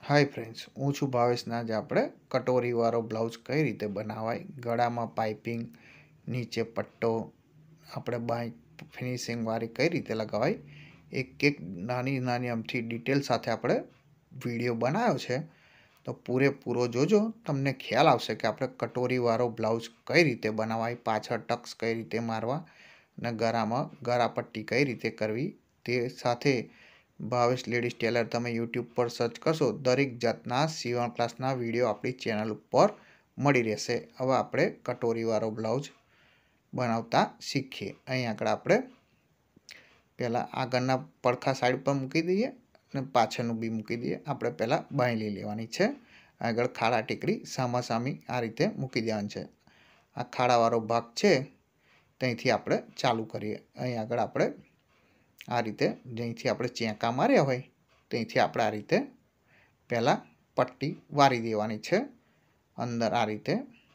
Hi friends, હું છું ભાવેશના જ આપણે કટોરીવાળો બ્લાઉઝ કઈ રીતે બનાવાય, ગળામાં પાઇપિંગ, નીચે પટ્ટો, આપણે બાય ફિનિશિંગવાળી કઈ રીતે લગાવાય, એક નાની નાની અમથી ડિટેલ સાથે આપણે વિડીયો બનાવ્યો છે. તો પૂરેપૂરો જોજો, તમને ખ્યાલ આવશે કે આપણે કટોરીવાળો બ્લાઉઝ કઈ રીતે બનાવાય, પાછળ ટક્સ કઈ રીતે મારવા અને ગળામાં ગળાપટ્ટી કઈ રીતે કરવી. તે સાથે ભાવેશ લેડીઝ ટેલર તમે યુટ્યુબ પર સર્ચ કરશો, દરેક જાતના સીવણ ક્લાસના વિડીયો આપણી ચેનલ ઉપર મળી રહેશે. હવે આપણે કટોરીવાળો બ્લાઉઝ બનાવતા શીખીએ. અહીં આગળ આપણે પહેલાં આગળના પડખા સાઈડ પર મૂકી દઈએ અને પાછળનું બી મૂકી દઈએ. આપણે પહેલાં બાંયલી લેવાની છે. આગળ ખાડા ટેકરી સામાસામી આ રીતે મૂકી દેવાની છે. આ ખાડાવાળો ભાગ છે ત્યાંથી આપણે ચાલુ કરીએ. અહીં આગળ આપણે આ રીતે જ્યાંથી આપણે ચેંકા માર્યા હોય ત્યાંથી આપણે આ રીતે પહેલાં પટ્ટી વારી દેવાની છે. અંદર આ રીતે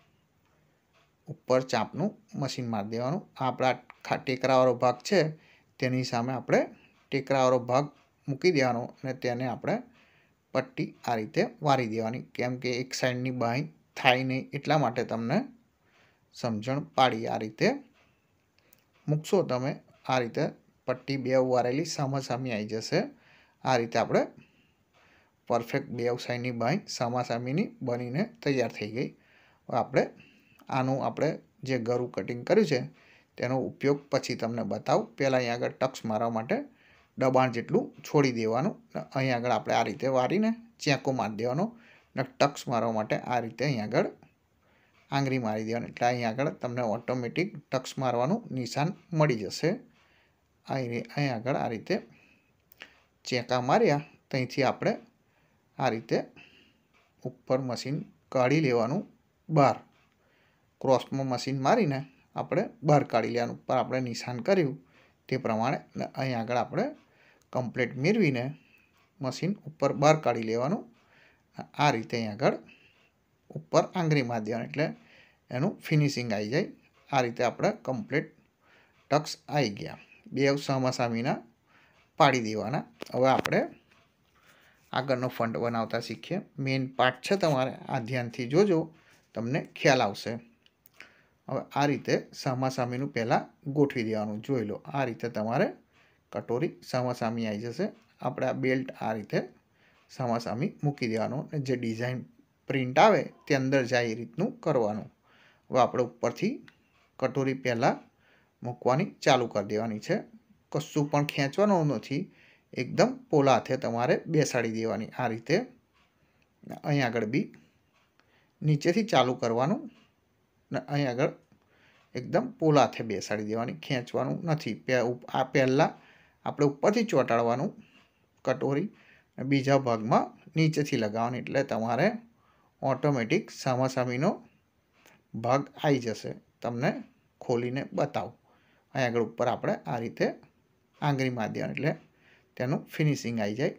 ઉપર ચાંપનું મશીન મારી દેવાનું. આપણા ટેકરાવાળો ભાગ છે તેની સામે આપણે ટેકરાવાળો ભાગ મૂકી દેવાનો અને તેને આપણે પટ્ટી આ રીતે વારી દેવાની, કેમ કે એક સાઈડની બાંય થાય નહીં એટલા માટે તમને સમજણ પાડી. આ રીતે મૂકશો તમે, આ રીતે પટ્ટી બે વારેલી સામાસામી આવી જશે. આ રીતે આપણે પરફેક્ટ બે સાઈડની બાંય સામાસામીની બનીને તૈયાર થઈ ગઈ. આપણે આપણે જે ગળું કટિંગ કર્યું છે તેનો ઉપયોગ પછી તમને બતાવું. પહેલાં અહીં આગળ ટક્સ મારવા માટે દબાણ જેટલું છોડી દેવાનું. અહીં આગળ આપણે આ રીતે વારીને ચેંકો મારી દેવાનો અને ટક્સ મારવા માટે આ રીતે અહીં આગળ આંગળી મારી દેવાની. એટલે અહીં આગળ તમને ઓટોમેટિક ટક્સ મારવાનું નિશાન મળી જશે. અહીં આગળ આ રીતે ચેંકા માર્યા ત્યાંથી આપણે આ રીતે ઉપર મશીન કાઢી લેવાનું. બહાર ક્રોસમાં મશીન મારીને આપણે બહાર કાઢી લેવાનું. ઉપર આપણે નિશાન કર્યું તે પ્રમાણે અહીં આગળ આપણે કમ્પ્લીટ મેળવીને મશીન ઉપર બહાર કાઢી લેવાનું. આ રીતે અહીં આગળ ઉપર આંગળી મારી દેવાની એટલે એનું ફિનિશિંગ આવી જાય. આ રીતે આપણે કમ્પ્લીટ ટક્સ આવી ગયા. બે સામાસામીના પાડી દેવાના. હવે આપણે આગળનો ફંટ બનાવતા શીખીએ. મેઇન પાર્ટ છે તમારે આ ધ્યાનથી જોજો, તમને ખ્યાલ આવશે. હવે આ રીતે સામાસામીનું પહેલાં ગોઠવી દેવાનું. જોઈ લો, આ રીતે તમારે કટોરી સામાસામી આવી જશે. આપણે આ બેલ્ટ આ રીતે સામાસામી મૂકી દેવાનું અને જે ડિઝાઇન પ્રિન્ટ આવે તે અંદર જાય એ રીતનું કરવાનું. હવે આપણે ઉપરથી કટોરી પહેલાં મૂકવાની ચાલુ કરી દેવાની છે. કશું પણ ખેંચવાનું નથી, એકદમ પોલા હાથે તમારે બેસાડી દેવાની. આ રીતે અહીં આગળ બી નીચેથી ચાલુ કરવાનું ને અહીં આગળ એકદમ પોલા હાથે બેસાડી દેવાની, ખેંચવાનું નથી. આ પહેલાં આપણે ઉપરથી ચોંટાડવાનું કટોરી, બીજા ભાગમાં નીચેથી લગાવવાની, એટલે તમારે ઓટોમેટિક સામાસામીનો ભાગ આવી જશે. તમને ખોલીને બતાવું. અહીં આગળ ઉપર આપણે આ રીતે આંગળી મારી દેવાની એટલે તેનું ફિનિશિંગ આવી જાય.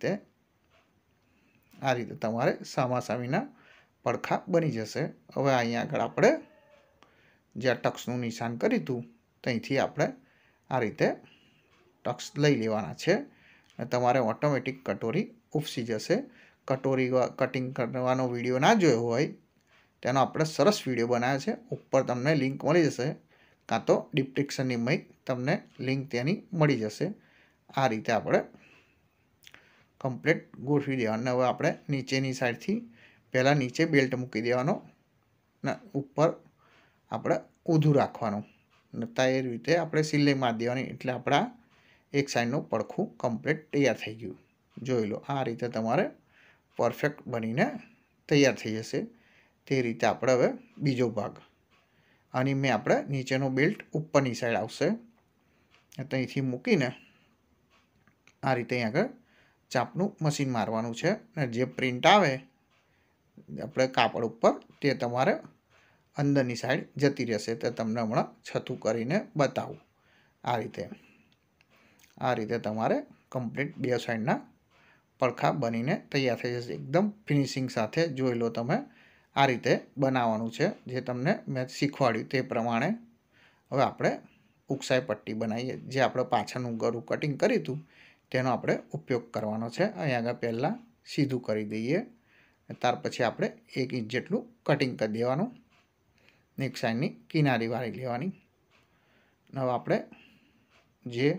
આ રીતે તમારે સામાસામીના પડખા બની જશે. હવે અહીંયા આગળ આપણે જ્યાં ટક્સનું નિશાન કર્યું હતું ત્યાંથી આપણે આ રીતે ટક્સ લઈ લેવાના છે અને તમારે ઓટોમેટિક કટોરી ઉપસી જશે. કટોરી કટિંગ કરવાનો વિડીયો ના જોયો હોય તેનો આપણે સરસ વિડીયો બનાવ્યો છે. ઉપર તમને લિંક મળી જશે, કાં તો ડિસ્ક્રિપ્શનની મય તમને લિંક તેની મળી જશે. આ રીતે આપણે કમ્પ્લીટ ગોઠવી દેવાનું. હવે આપણે નીચેની સાઈડથી પહેલાં નીચે બેલ્ટ મૂકી દેવાનો ને ઉપર આપણે ઊંધું રાખવાનું ને એ રીતે આપણે સિલાઈ મારી દેવાની, એટલે આપણા એક સાઈડનું પડખું કમ્પ્લીટ તૈયાર થઈ ગયું. જોઈ લો, આ રીતે તમારે પરફેક્ટ બનીને તૈયાર થઈ જશે. તે રીતે આપણે હવે બીજો ભાગ આની મેં આપણે નીચેનો બેલ્ટ ઉપરની સાઈડ આવશે ત્યાંથી મૂકીને આ રીતે અહીં આગળ ચાંપનું મશીન મારવાનું છે અને જે પ્રિન્ટ આવે આપણે કાપડ ઉપર તે તમારે અંદરની સાઈડ જતી રહેશે. તો તમને હમણાં છતું કરીને બતાવું. આ રીતે તમારે કમ્પ્લીટ બે સાઈડના પડખા બનીને તૈયાર થઈ જશે. એકદમ ફિનિશિંગ સાથે જોઈ લો તમે. આ રીતે બનાવવાનું છે જે તમને મેં શીખવાડ્યું તે પ્રમાણે. હવે આપણે ઉકસાઈ પટ્ટી બનાવીએ. જે આપણે પાછળનું ગળું કટિંગ કર્યું હતું તેનો આપણે ઉપયોગ કરવાનો છે. અહીં આગળ પહેલાં સીધું કરી દઈએ. ત્યાર પછી આપણે 1 ઇંચ જેટલું કટિંગ કરી દેવાનું. એક સાઈડની કિનારી વાળી લેવાની. હવે આપણે જે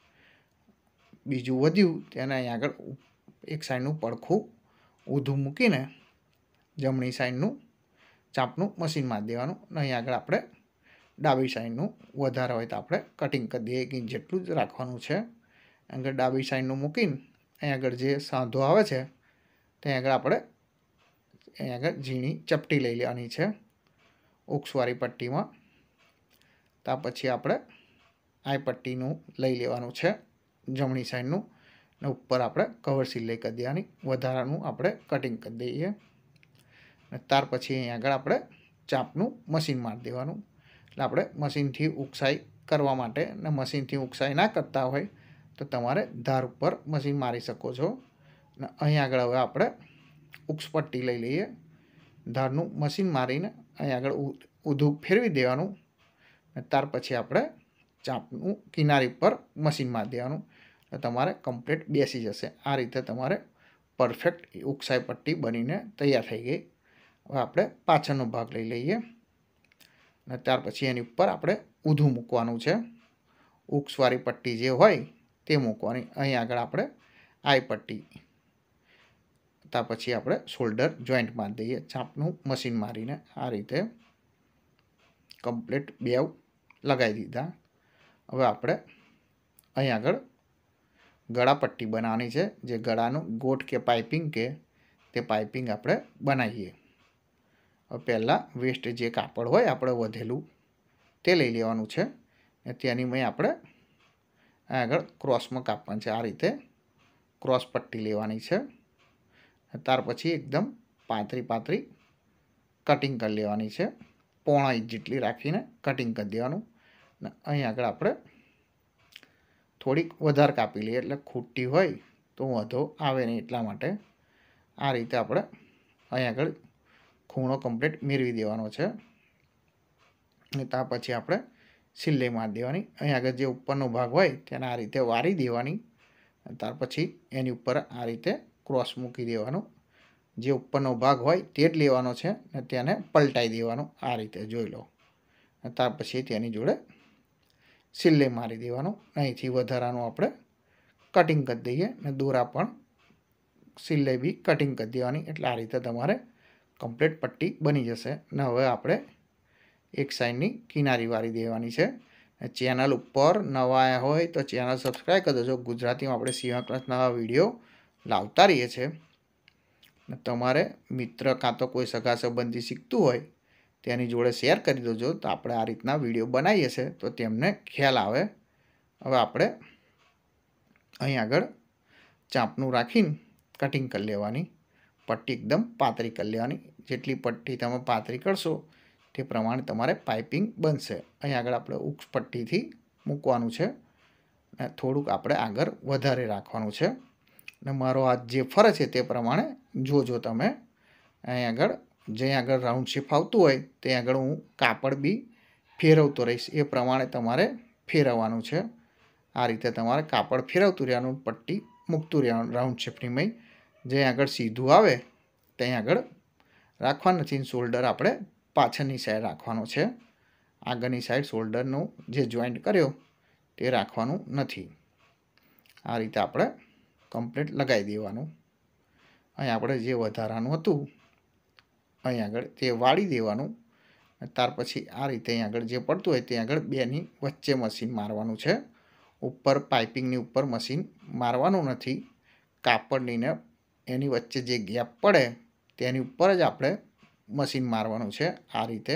બીજું વધ્યું તેને અહીં આગળ એક સાઈડનું પડખું ઊંધું મૂકીને જમણી સાઈડનું ચાપનું મશીન મારી દેવાનું. અને અહીં આગળ આપણે ડાબી સાઈડનું વધારે હોય તો આપણે કટિંગ કરી દઈએ. 1 ઇંચ જેટલું જ રાખવાનું છે. આગળ ડાબી સાઈડનું મૂકીને અહીં આગળ જે સાંધો આવે છે ત્યાં આગળ આપણે અહીં આગળ ઝીણી ચપટી લઈ લેવાની છે ઉક્સવાળી પટ્ટીમાં. ત્યાર પછી આપણે આ પટ્ટીનું લઈ લેવાનું છે જમણી સાઈડનું, ને ઉપર આપણે કવર સિલાઈ કરી દેવાની. વધારાનું આપણે કટિંગ કરી દઈએ. અને ત્યાર પછી અહીં આગળ આપણે ચાપનું મશીન મારી દેવાનું. એટલે આપણે મશીનથી ઉકસાઈ કરવા માટે, અને મશીનથી ઉકસાઈ ના કરતા હોય તો તમારે ધાર ઉપર મશીન મારી શકો છો. અને અહીં આગળ હવે આપણે ઉક્સ પટ્ટી લઈ લઈએ. ધારનું મશીન મારીને અહીં આગળ ઊંધું ફેરવી દેવાનું. અને ત્યાર પછી આપણે ચાપનું કિનારી પર મશીન મારી દેવાનું. એટલે તમારે કમ્પ્લીટ બેસી જશે. આ રીતે તમારે પરફેક્ટ ઉકસાઈ પટ્ટી બનીને તૈયાર થઈ ગઈ. હવે આપણે પાછળનો ભાગ લઈ લઈએ અને ત્યાર પછી એની ઉપર આપણે ઊંધું મૂકવાનું છે. ઉક્સવાળી પટ્ટી જે હોય તે મૂકવાની. અહીં આગળ આપણે આ પટ્ટી, ત્યાર પછી આપણે શોલ્ડર જોઈન્ટ મારી દઈએ ચાપનું મશીન મારીને. આ રીતે કમ્પ્લીટ બેવ લગાવી દીધા. હવે આપણે અહીં આગળ ગળા પટ્ટી બનાવવાની છે. જે ગળાનું ગોટ કે પાઇપિંગ કે તે પાઇપિંગ આપણે બનાવીએ. હવે પહેલાં વેસ્ટ જે કાપડ હોય આપણે વધેલું તે લઈ લેવાનું છે. અને તેની મેં આપણે આગળ ક્રોસમાં કાપવાનું છે. આ રીતે ક્રોસ પટ્ટી લેવાની છે. ત્યાર પછી એકદમ પાતળી કટિંગ કરી લેવાની છે. 1.5 ઇંચ જેટલી રાખીને કટિંગ કરી દેવાનું. અને અહીં આગળ આપણે થોડીક વધારે કાપી લઈએ, એટલે ખૂટતી હોય તો વાંધો આવે નહીં એટલા માટે. આ રીતે આપણે અહીં આગળ ખૂણો કમ્પ્લીટ મેળવી દેવાનો છે. અને ત્યાર પછી આપણે સિલાઈ મારી દેવાની. અહીં આગળ જે ઉપરનો ભાગ હોય તેને આ રીતે વારી દેવાની. ત્યાર પછી એની ઉપર આ રીતે ક્રોસ મૂકી દેવાનું. જે ઉપરનો ભાગ હોય તે જ લેવાનો છે અને તેને પલટાઈ દેવાનું. આ રીતે જોઈ લો. ત્યાર પછી તેની જોડે સિલાઈ મારી દેવાનું. અહીંથી વધારાનું આપણે કટિંગ કરી દઈએ અને દોરા પણ સિલાઈ બી કટિંગ કરી દેવાની. એટલે આ રીતે તમારે કમ્પ્લીટ પટ્ટી બની જશે. અને હવે આપણે એક સાઈડની કિનારી વાળી દેવાની છે. ચેનલ ઉપર નવા આવ્યા હોય તો ચેનલ સબસ્ક્રાઈબ કરી દેજો. ગુજરાતીમાં આપણે સીવણ ક્લાસના વિડીયો લાવતા રહીએ છીએ. તમારે મિત્ર કાં તો કોઈ સગા સંબંધી શીખતું હોય તેની જોડે શેર કરી દેજો. તો આપણે આ રીતના વિડીયો બનાવીએ છીએ તો તેમને ખ્યાલ આવે. હવે આપણે અહીં આગળ ચાપનું રાખીને કટિંગ કરી લેવાની. પટ્ટી એકદમ પાતળી કરી લેવાની. જેટલી પટ્ટી તમે પાતળી કરશો તે પ્રમાણે તમારે પાઇપિંગ બનશે. અહીં આગળ આપણે ઉક્સ પટ્ટીથી મૂકવાનું છે. અને થોડુંક આપણે આગળ વધારે રાખવાનું છે. અને મારો હાથ જે ફરે છે તે પ્રમાણે જોજો તમે. અહીં આગળ જ્યાં આગળ રાઉન્ડ શેપ આવતું હોય ત્યાં આગળ હું કાપડ બી ફેરવતો રહીશ. એ પ્રમાણે તમારે ફેરવવાનું છે. આ રીતે તમારે કાપડ ફેરવતું રહેવાનું, પટ્ટી મૂકતું રહેવાનું રાઉન્ડ શેપની મય. જ્યાં આગળ સીધું આવે ત્યાં આગળ રાખવાનું નથી. શોલ્ડર આપણે પાછળની સાઈડ રાખવાનો છે. આગળની સાઈડ શોલ્ડરનું જે જોઈન્ટ કર્યો તે રાખવાનું નથી. આ રીતે આપણે કમ્પ્લીટ લગાવી દેવાનું. અહીં આપણે જે વધારાનું હતું અહીં આગળ તે વાળી દેવાનું. ત્યાર પછી આ રીતે અહીં આગળ જે પડતું હોય ત્યાં આગળ બેની વચ્ચે મશીન મારવાનું છે. ઉપર પાઇપિંગની ઉપર મશીન મારવાનું નથી. કાપડની ને એની વચ્ચે જે ગેપ પડે તેની ઉપર જ આપણે મશીન મારવાનું છે. આ રીતે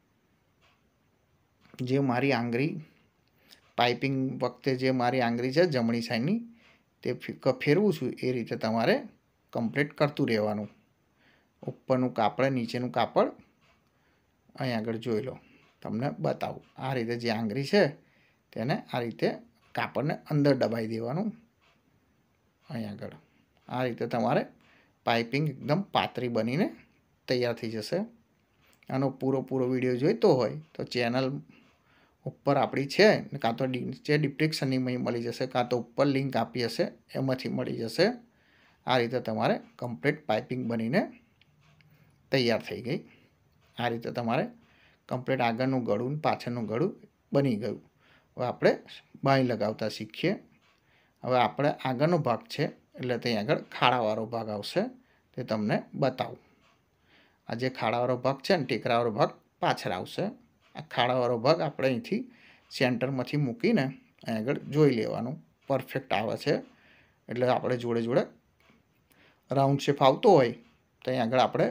જે મારી આંગળી પાઇપિંગ વખતે જે મારી આંગળી છે જમણી સાઈડની તે ફેરવું છું એ રીતે તમારે કમ્પ્લીટ કરતું રહેવાનું. ઉપરનું કાપડ નીચેનું કાપડ અહીં આગળ જોઈ લો, તમને બતાવું. આ રીતે જે આંગળી છે તેને આ રીતે કાપડને અંદર દબાવી દેવાનું. અહીં આગળ આ રીતે તમારે પાઇપિંગ એકદમ પાતળી બનીને તૈયાર થઈ જશે. આનો પૂરો વિડીયો જોઈતો હોય તો ચેનલ ઉપર આપણી છે, કાં તો નીચે ડિસ્ક્રિપ્શનની મળી જશે, કાં તો ઉપર લિંક આપી હશે એમાંથી મળી જશે. આ રીતે તમારે કમ્પ્લીટ પાઇપિંગ બનીને તૈયાર થઈ ગઈ। આ રીતે તમારે કમ્પ્લીટ આગળનું ગળું પાછળનું ગળું બની ગયું। હવે આપણે બાંય લગાવતા શીખીએ। હવે આપણે આગળનો ભાગ છે એટલે ત્યાં આગળ ખાડાવાળો ભાગ આવશે તે તમને બતાવું। આ જે ખાડાવાળો ભાગ છે ને ટેકરાવાળો ભાગ પાછળ આવશે। આ ખાડાવાળો ભાગ આપણે અહીંથી સેન્ટરમાંથી મૂકીને અહીં આગળ જોઈ લેવાનું પરફેક્ટ આવે છે। એટલે આપણે જોડે જોડે રાઉન્ડ શેપ આવતો હોય તો અહીં આગળ આપણે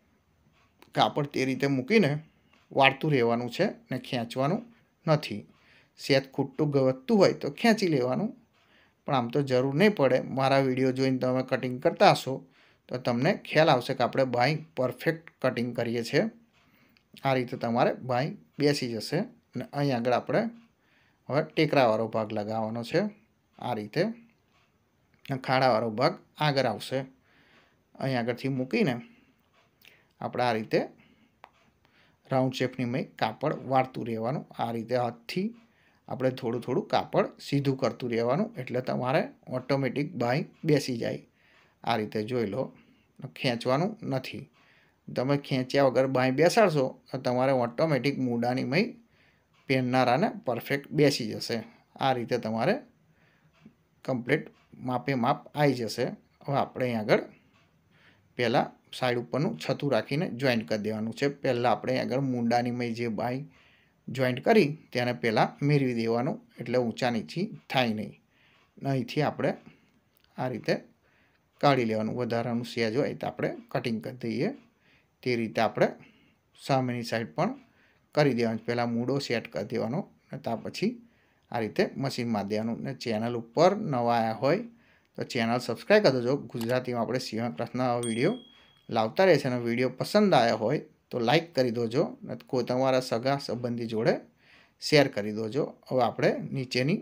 કાપડ તે રીતે મૂકીને વાળતું રહેવાનું છે ને ખેંચવાનું નથી। સેજ ખૂટતું વધતું હોય તો ખેંચી લેવાનું, પણ આમ તો જરૂર નહીં પડે। મારા વિડીયો જોઈને તમે કટિંગ કરતા હશો તો તમને ખ્યાલ આવશે કે આપણે બાંય પરફેક્ટ કટિંગ કરીએ છીએ। આ રીતે તમારે બાંય બેસી જશે અને અહીં આગળ આપણે હવે ટેકરાવાળો ભાગ લગાવવાનો છે। આ રીતે ખાડાવાળો ભાગ આગળ આવશે। અહીં આગળથી મૂકીને આપણે આ રીતે રાઉન્ડ શેપની મેં કાપડ વાળતું રહેવાનું। આ રીતે હાથથી આપણે થોડું થોડું કાપડ સીધું કરતું રહેવાનું એટલે તમારે ઓટોમેટિક બાંય બેસી જાય। આ રીતે જોઈ લો, ખેંચવાનું નથી। તમે ખેંચ્યા વગર બાંય બેસાડશો તો તમારે ઓટોમેટિક મૂડાની મય પહેરનારાને પરફેક્ટ બેસી જશે। આ રીતે તમારે કમ્પ્લીટ માપે માપ આવી જશે। હવે આપણે અહીં આગળ પહેલાં સાઈડ ઉપરનું છતું રાખીને જોઈન્ટ કરી દેવાનું છે। પહેલાં આપણે અહીં આગળ મૂંડાની મય જે બાંય જોઈન્ટ કરી તેને પહેલાં મેળવી દેવાનું એટલે ઊંચા નીચી થાય નહીં। અહીંથી આપણે આ રીતે કાઢી લેવાનું। વધારાનું સેજ હોય તો આપણે કટિંગ કરી દઈએ। તે રીતે આપણે સામેની સાઈડ પણ કરી દેવાનું। પહેલાં મૂડો સેટ કરી દેવાનો અને ત્યાર પછી આ રીતે મશીન મારી દેવાનું। ને ચેનલ ઉપર નવા આવ્યા હોય તો ચેનલ સબસ્ક્રાઈબ કરી દેજો। ગુજરાતીમાં આપણે સીવણ ક્લાસના વિડીયો લાવતા રહે છે અને વિડીયો પસંદ આવ્યા હોય તો લાઈક કરી દેજો ને કોઈ તમારા સગા સંબંધી જોડે શેર કરી દેજો। હવે આપણે નીચેની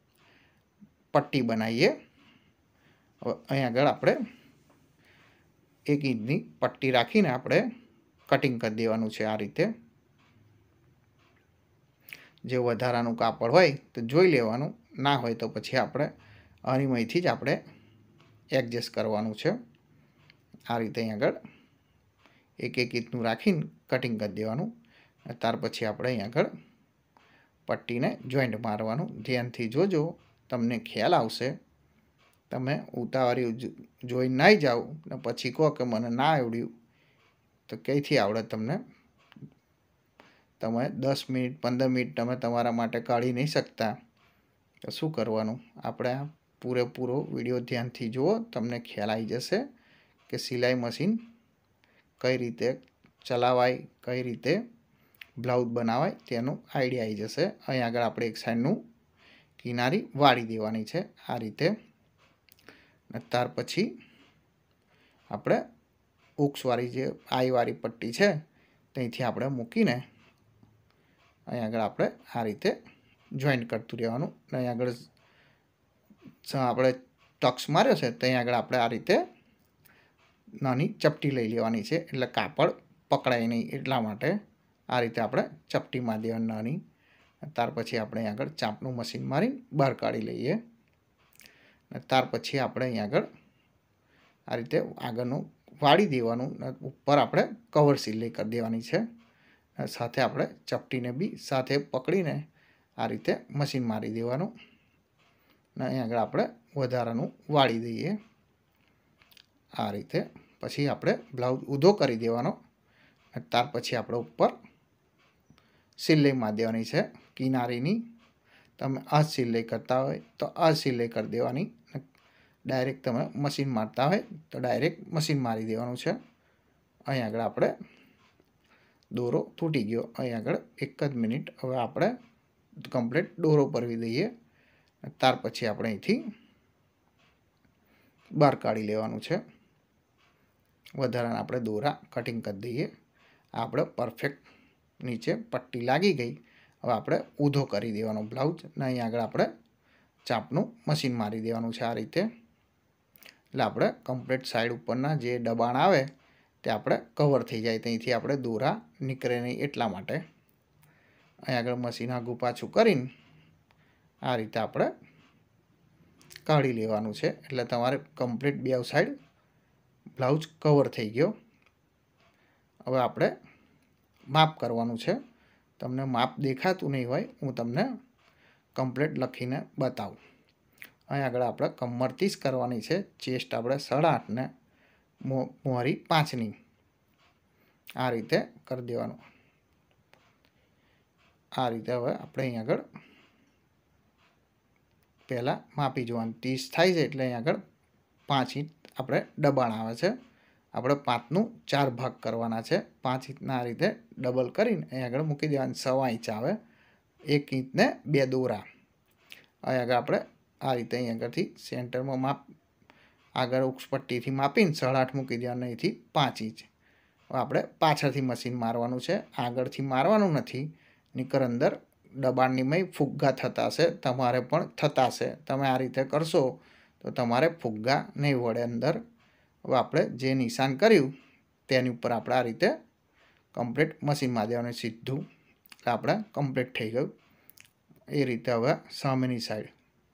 પટ્ટી બનાવીએ। હવે અહીં આગળ આપણે 1 ઇંચની પટ્ટી રાખીને આપણે કટિંગ કરી દેવાનું છે। આ રીતે જે વધારાનું કાપડ હોય તો જોઈ લેવાનું, ના હોય તો પછી આપણે અણીમયથી જ આપણે એડજસ્ટ કરવાનું છે। આ રીતે અહીં આગળ 1 ઇંચનું રાખીને કટિંગ કરી દેવાનું। ત્યાર પછી આપણે અહીં આગળ પટ્ટીને જોઈન્ટ મારવાનું। ધ્યાનથી જોજો, તમને ખ્યાલ આવશે। તમે ઉતાવળી જોઈ ના જાઓ ને પછી કહો કે મને ના આવડ્યું તો ક્યાંથી આવડે તમને। તમે 10 મિનિટ 15 મિનિટ તમે તમારા માટે કાઢી નહીં શકતા તો શું કરવાનું। આપણે આ પૂરેપૂરો વિડીયો ધ્યાનથી જુઓ, તમને ખ્યાલ આવી જશે કે સિલાઈ મશીન કઈ રીતે ચલાવાય, કઈ રીતે બ્લાઉઝ બનાવાય તેનું આઈડિયા આવી જશે। અહીં આગળ આપણે એક સાઈડનું કિનારી વાળી દેવાની છે આ રીતે। અને ત્યાર પછી આપણે ઉક્સવાળી જે આઈવાળી પટ્ટી છે ત્યાંથી આપણે મૂકીને અહીં આગળ આપણે આ રીતે જોઈન્ટ કરતું રહેવાનું। અહીં આગળ આપણે ટક્સ માર્યો છે ત્યાં આગળ આપણે આ રીતે નાની ચપટી લઈ લેવાની છે એટલે કાપડ પકડાય નહીં એટલા માટે આ રીતે આપણે ચપટી મારી દેવાની નાની। ત્યાર પછી આપણે અહીં આગળ ચાંપનું મશીન મારીને બહાર કાઢી લઈએ। ત્યાર પછી આપણે અહીં આગળ આ રીતે આગળનું વાળી દેવાનું, ઉપર આપણે કવર સિલાઈ કરી દેવાની છે। સાથે આપણે ચપટીને બી સાથે પકડીને આ રીતે મશીન મારી દેવાનું અને અહીં આગળ આપણે વધારાનું વાળી દઈએ આ રીતે। પછી આપણે બ્લાઉઝ ઊંધો કરી દેવાનો। ત્યાર પછી આપણે ઉપર સિલાઈ મારી દેવાની છે કિનારીની। તમે આ સિલાઈ કરતા હોય તો આ સિલાઈ કરી દેવાની। ડાયરેક્ટ તમે મશીન મારતા હોય તો ડાયરેક્ટ મશીન મારી દેવાનું છે। અહીં આગળ આપણે દોરો તૂટી ગયો, અહીં આગળ 1 જ મિનિટ હવે આપણે કમ્પ્લીટ દોરો પરવી દઈએ। ત્યાર પછી આપણે અહીંથી બહાર કાઢી લેવાનું છે। વધારાના આપણે દોરા કટિંગ કરી દઈએ। આપણે પરફેક્ટ નીચે પટ્ટી લાગી ગઈ। હવે આપણે ઊંધો કરી દેવાનો બ્લાઉઝ ને અહીં આગળ આપણે ચાંપનું મશીન મારી દેવાનું છે આ રીતે। એટલે આપણે કમ્પ્લીટ સાઈડ ઉપરના જે દબાણ આવે તે આપણે કવર થઈ જાય, ત્યાંથી આપણે દોરા નીકળે નહીં એટલા માટે અહીં આગળ મશીન આગું પાછું કરીને આ રીતે આપણે કાઢી લેવાનું છે। એટલે તમારે કમ્પ્લીટ બે સાઈડ બ્લાઉઝ કવર થઈ ગયો। હવે આપણે માપ કરવાનું છે। તમને માપ દેખાતું નહીં હોય, હું તમને કમ્પ્લીટ લખીને બતાવું। અહીં આગળ આપણે કમર 30 કરવાની છે, ચેસ્ટ આપણે 8.5 ને મોહરી 5ની આ રીતે કરી દેવાનું। આ રીતે હવે આપણે અહીં આગળ પહેલાં માપી જોવાનું। 30 થાય છે એટલે અહીં આગળ 5 ઇંચ આપણે દબાણ આવે છે। આપણે 5નું 4 ભાગ કરવાના છે। 5 ઇંચના આ રીતે ડબલ કરીને અહીં આગળ મૂકી દેવાનું। 1.25 ઇંચ આવે, 1 ઇંચને 2 દોરા। અહીં આગળ આપણે આ રીતે અહીં આગળથી સેન્ટરમાં માપ આગળ ઉક્સપટ્ટીથી માપીને 8.5 મૂકી દેવાનું, અહીંથી 5 ઇંચ। હવે આપણે પાછળથી મશીન મારવાનું છે, આગળથી મારવાનું નથી, નીકર અંદર દબાણની મય ફુગ્ગા થતા હશે, તમારે પણ થતા હશે। તમે આ રીતે કરશો તો તમારે ફુગ્ગા નહીં વળે અંદર। હવે આપણે જે નિશાન કર્યું તેની ઉપર આપણે આ રીતે કમ્પ્લીટ મશીન મારી દેવાનું સીધું, એટલે આપણે કમ્પ્લીટ થઈ ગયું। એ રીતે હવે સામેની સાઈડ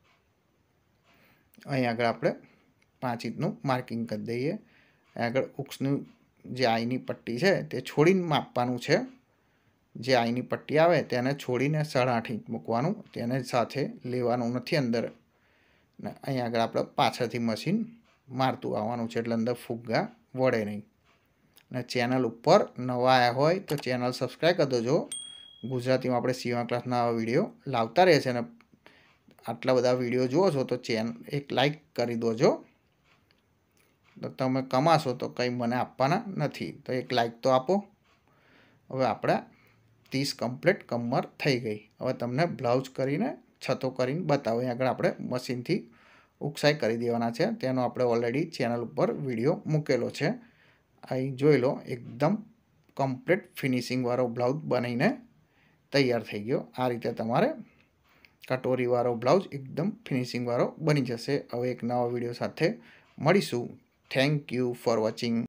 અહીં આગળ આપણે 5 ઇંચનું માર્કિંગ કરી દઈએ। અહીં આગળ ઉક્સનું જે આઈની પટ્ટી છે તે છોડીને માપવાનું છે। જે આઈની પટ્ટી આવે તેને છોડીને 8.5 ઇંચ મૂકવાનું, તેને સાથે લેવાનું નથી અંદર। ને અહીં આગળ આપણે પાછળથી મશીન મારતું આવવાનું છે, એટલે અંદર ફુગ્ગા વળે નહીં। અને ચેનલ ઉપર નવા આવ્યા હોય તો ચેનલ સબસ્ક્રાઈબ કરી દેજો। ગુજરાતીમાં આપણે સીવણ ક્લાસના આવા વિડીયો લાવતા રહે છે, અને આટલા બધા વિડીયો જુઓ છો તો એક લાઈક કરી દોજો। તો તમે કમાશો તો કંઈ મને આપવાના નથી, તો એક લાઈક તો આપો। હવે આપણે 30 કમ્પ્લીટ કમર થઈ ગઈ। હવે તમને બ્લાઉઝ કરીને છતો કરીને બતાવો। અહીં આગળ આપણે મશીનથી ઉકસાઈ કરી દેવાના છે, તેનો આપણે ઓલરેડી ચેનલ ઉપર વિડીયો મૂકેલો છે। અહીં જોઈ લો, એકદમ કમ્પ્લીટ ફિનિશિંગવાળો બ્લાઉઝ બનીને તૈયાર થઈ ગયો। આ રીતે તમારે કટોરીવાળો બ્લાઉઝ એકદમ ફિનિશિંગવાળો બની જશે। હવે એક નવા વિડીયો સાથે મળીશું। Thank you for watching.